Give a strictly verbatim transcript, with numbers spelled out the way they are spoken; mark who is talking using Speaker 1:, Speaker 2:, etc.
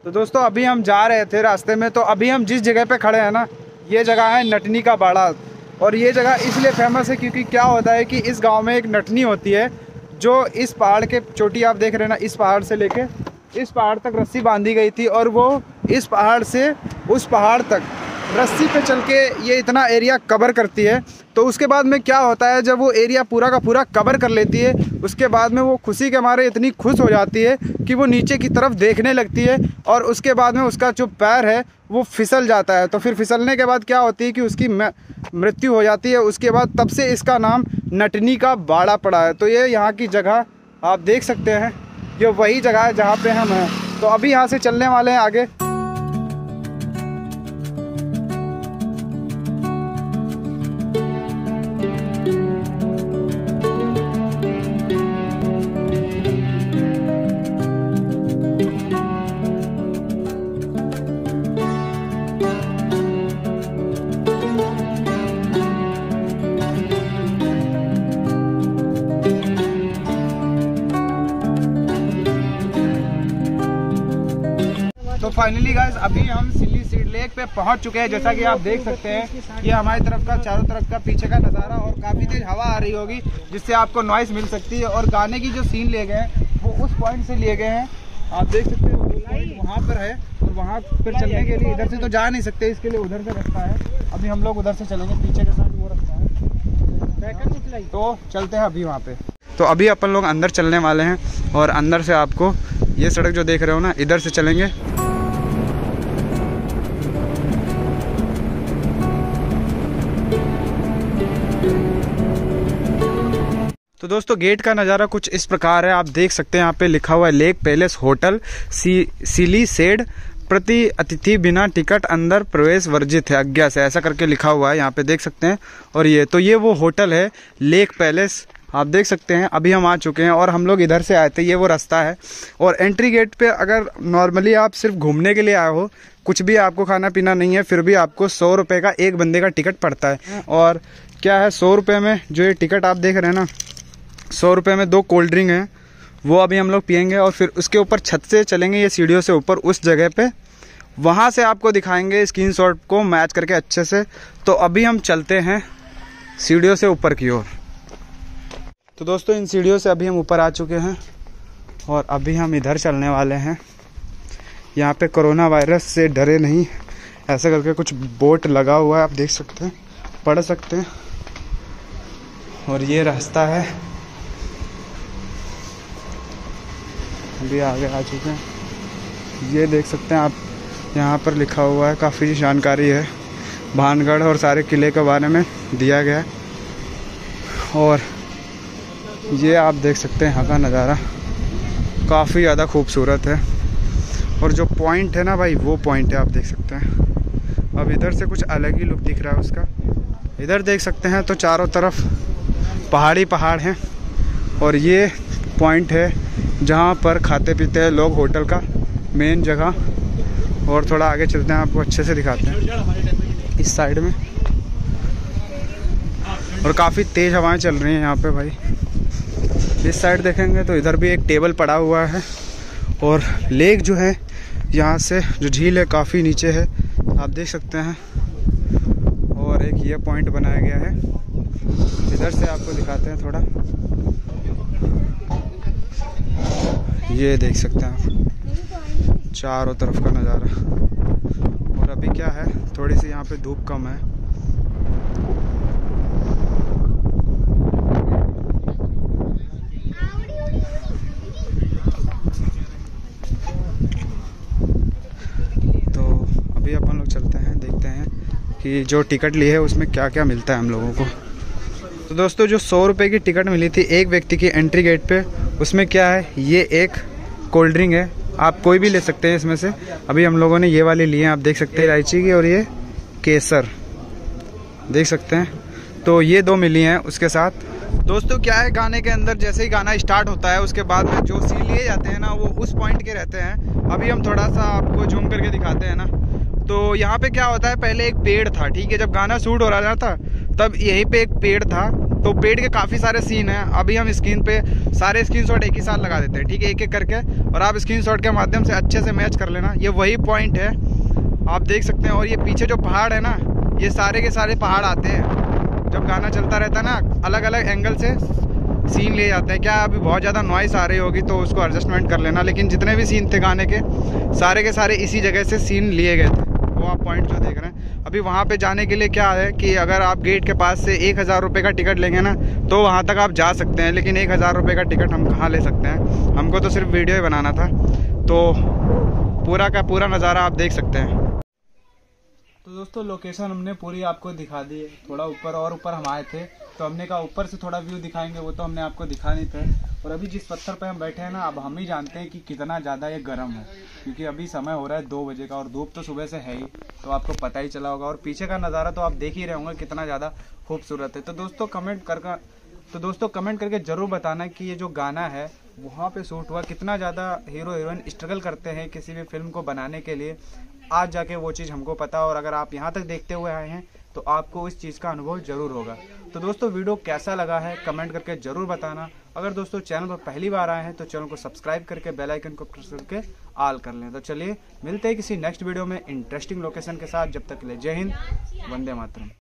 Speaker 1: तो दोस्तों अभी हम जा रहे थे रास्ते में, तो अभी हम जिस जगह पे खड़े हैं ना, ये जगह है नटनी का बाड़ा। और ये जगह इसलिए फेमस है क्योंकि क्या होता है कि इस गांव में एक नटनी होती है जो इस पहाड़ के चोटी आप देख रहे हैं ना, इस पहाड़ से लेके इस पहाड़ तक रस्सी बांधी गई थी और वो इस पहाड़ से उस पहाड़ तक रस्सी पे चल के ये इतना एरिया कवर करती है। तो उसके बाद में क्या होता है, जब वो एरिया पूरा का पूरा कवर कर लेती है, उसके बाद में वो खुशी के मारे इतनी खुश हो जाती है कि वो नीचे की तरफ देखने लगती है और उसके बाद में उसका जो पैर है वो फिसल जाता है। तो फिर फिसलने के बाद क्या होती है कि उसकी मृत्यु हो जाती है। उसके बाद तब से इसका नाम नटनी का बाड़ा पड़ा है। तो ये यहाँ की जगह आप देख सकते हैं, ये वही जगह है जहाँ पे हम हैं। तो अभी यहाँ से चलने वाले हैं आगे। तो फाइनली गाइस अभी हम सिल्ली सीड लेक पे पहुंच चुके हैं। जैसा कि आप देख सकते हैं ये हमारी तरफ का चारों तरफ का पीछे का नज़ारा, और काफ़ी तेज हवा आ रही होगी जिससे आपको नॉइस मिल सकती है। और गाने की जो सीन लिए गए हैं वो उस पॉइंट से लिए गए हैं, आप देख सकते हैं वहाँ पर है। और वहाँ पर चलने के लिए इधर से तो जा नहीं सकते, इसके लिए उधर से रास्ता है। अभी हम लोग उधर से चलेंगे, पीछे के साथ वो रास्ता है, तो चलते हैं अभी वहाँ पे। तो अभी अपन लोग अंदर चलने वाले हैं और अंदर से आपको ये सड़क जो देख रहे हो ना, इधर से चलेंगे। तो दोस्तों गेट का नज़ारा कुछ इस प्रकार है, आप देख सकते हैं यहाँ पे लिखा हुआ है लेक पैलेस होटल सी सिली सेड प्रति अतिथि बिना टिकट अंदर प्रवेश वर्जित है आज्ञा से, ऐसा करके लिखा हुआ है यहाँ पे देख सकते हैं। और ये तो ये वो होटल है लेक पैलेस, आप देख सकते हैं। अभी हम आ चुके हैं और हम लोग इधर से आए थे, ये वो रास्ता है। और एंट्री गेट पे अगर नॉर्मली आप सिर्फ घूमने के लिए आए हो, कुछ भी आपको खाना पीना नहीं है, फिर भी आपको सौ रुपये का एक बंदे का टिकट पड़ता है। और क्या है, सौ रुपये में जो ये टिकट आप देख रहे हैं ना, सौ रुपये में दो कोल्ड ड्रिंक हैं, वो अभी हम लोग पियेंगे। और फिर उसके ऊपर छत से चलेंगे ये सीढ़ियों से ऊपर उस जगह पे, वहाँ से आपको दिखाएंगे स्क्रीनशॉट को मैच करके अच्छे से। तो अभी हम चलते हैं सीढ़ियों से ऊपर की ओर। तो दोस्तों इन सीढ़ियों से अभी हम ऊपर आ चुके हैं और अभी हम इधर चलने वाले हैं। यहाँ पे कोरोना वायरस से डरे नहीं, ऐसा करके कुछ बोर्ड लगा हुआ है, आप देख सकते हैं, पढ़ सकते हैं। और ये रास्ता है, अभी आगे आ चुके हैं। ये देख सकते हैं आप, यहाँ पर लिखा हुआ है, काफ़ी जानकारी है भानगढ़ और सारे किले के बारे में दिया गया है। और ये आप देख सकते हैं यहाँ का नज़ारा काफ़ी ज़्यादा खूबसूरत है। और जो पॉइंट है ना भाई, वो पॉइंट है, आप देख सकते हैं। अब इधर से कुछ अलग ही लुक दिख रहा है उसका। इधर देख सकते हैं तो चारों तरफ पहाड़ी पहाड़ हैं और ये पॉइंट है जहाँ पर खाते पीते हैं लोग, होटल का मेन जगह। और थोड़ा आगे चलते हैं, आपको अच्छे से दिखाते हैं इस साइड में। और काफ़ी तेज़ हवाएं चल रही हैं यहाँ पे भाई। इस साइड देखेंगे तो इधर भी एक टेबल पड़ा हुआ है। और लेक जो है यहाँ से जो झील है काफ़ी नीचे है, आप देख सकते हैं। और एक ये पॉइंट बनाया गया है, इधर से आपको दिखाते हैं थोड़ा। ये देख सकते हैं आप चारों तरफ का नज़ारा। और अभी क्या है, थोड़ी सी यहाँ पे धूप कम है। तो अभी अपन लोग चलते हैं, देखते हैं कि जो टिकट ली है उसमें क्या क्या मिलता है हम लोगों को। तो दोस्तों जो सौ रुपये की टिकट मिली थी एक व्यक्ति की एंट्री गेट पे, उसमें क्या है, ये एक कोल्ड ड्रिंक है, आप कोई भी ले सकते हैं इसमें से। अभी हम लोगों ने ये वाली ली है, आप देख सकते हैं, इलायची की, और ये केसर देख सकते हैं। तो ये दो मिली हैं उसके साथ। दोस्तों क्या है, गाने के अंदर जैसे ही गाना स्टार्ट होता है उसके बाद में जो सीन लिए जाते हैं ना, वो उस पॉइंट के रहते हैं। अभी हम थोड़ा सा आपको जूम करके दिखाते हैं ना। तो यहाँ पे क्या होता है, पहले एक पेड़ था, ठीक है, जब गाना शूट हो रहा था तब यहीं पे एक पेड़ था, तो पेड़ के काफ़ी सारे सीन हैं। अभी हम स्क्रीन पे सारे स्क्रीनशॉट एक ही साथ लगा देते हैं, ठीक है, एक एक करके, और आप स्क्रीनशॉट के माध्यम से अच्छे से मैच कर लेना। ये वही पॉइंट है, आप देख सकते हैं। और ये पीछे जो पहाड़ है ना, ये सारे के सारे पहाड़ आते हैं जब गाना चलता रहता है ना, अलग अलग एंगल से सीन लिए जाते हैं। क्या अभी बहुत ज़्यादा नॉइस आ रही होगी तो उसको एडजस्टमेंट कर लेना, लेकिन जितने भी सीन थे गाने के सारे के सारे इसी जगह से सीन लिए गए थे। वो आप पॉइंट जो देख रहे हैं। अभी वहाँ पे जाने के लिए क्या है कि अगर आप गेट के पास से एक हज़ार रुपये का टिकट लेंगे ना तो वहाँ तक आप जा सकते हैं, लेकिन एक हज़ार रुपये का टिकट हम कहाँ ले सकते हैं, हमको तो सिर्फ वीडियो ही बनाना था। तो पूरा का पूरा नज़ारा आप देख सकते हैं। तो दोस्तों लोकेशन हमने पूरी आपको दिखा दी है। थोड़ा ऊपर और ऊपर हम आए थे तो हमने कहा ऊपर से थोड़ा व्यू दिखाएंगे, वो तो हमने आपको दिखा नहीं था। और अभी जिस पत्थर पे हम बैठे हैं ना, अब हम ही जानते हैं कि कितना ज़्यादा ये गर्म है, क्योंकि अभी समय हो रहा है दो बजे का और धूप तो सुबह से है ही, तो आपको पता ही चला होगा। और पीछे का नज़ारा तो आप देख ही रहे होंगे कितना ज़्यादा खूबसूरत है। तो दोस्तों कमेंट कर तो दोस्तों कमेंट करके ज़रूर बताना कि ये जो गाना है वहाँ पे शूट हुआ, कितना ज़्यादा हीरो हीरोइन स्ट्रगल करते हैं किसी भी फिल्म को बनाने के लिए। आज जाके वो चीज़ हमको पता, और अगर आप यहाँ तक देखते हुए आए हैं तो आपको इस चीज़ का अनुभव जरूर होगा। तो दोस्तों वीडियो कैसा लगा है कमेंट करके ज़रूर बताना। अगर दोस्तों चैनल पर पहली बार आए हैं तो चैनल को सब्सक्राइब करके बेल आइकन को प्रेस करके ऑल कर लें। तो चलिए मिलते हैं किसी नेक्स्ट वीडियो में इंटरेस्टिंग लोकेशन के साथ। जब तक के लिए जय हिंद, वंदे मातरम।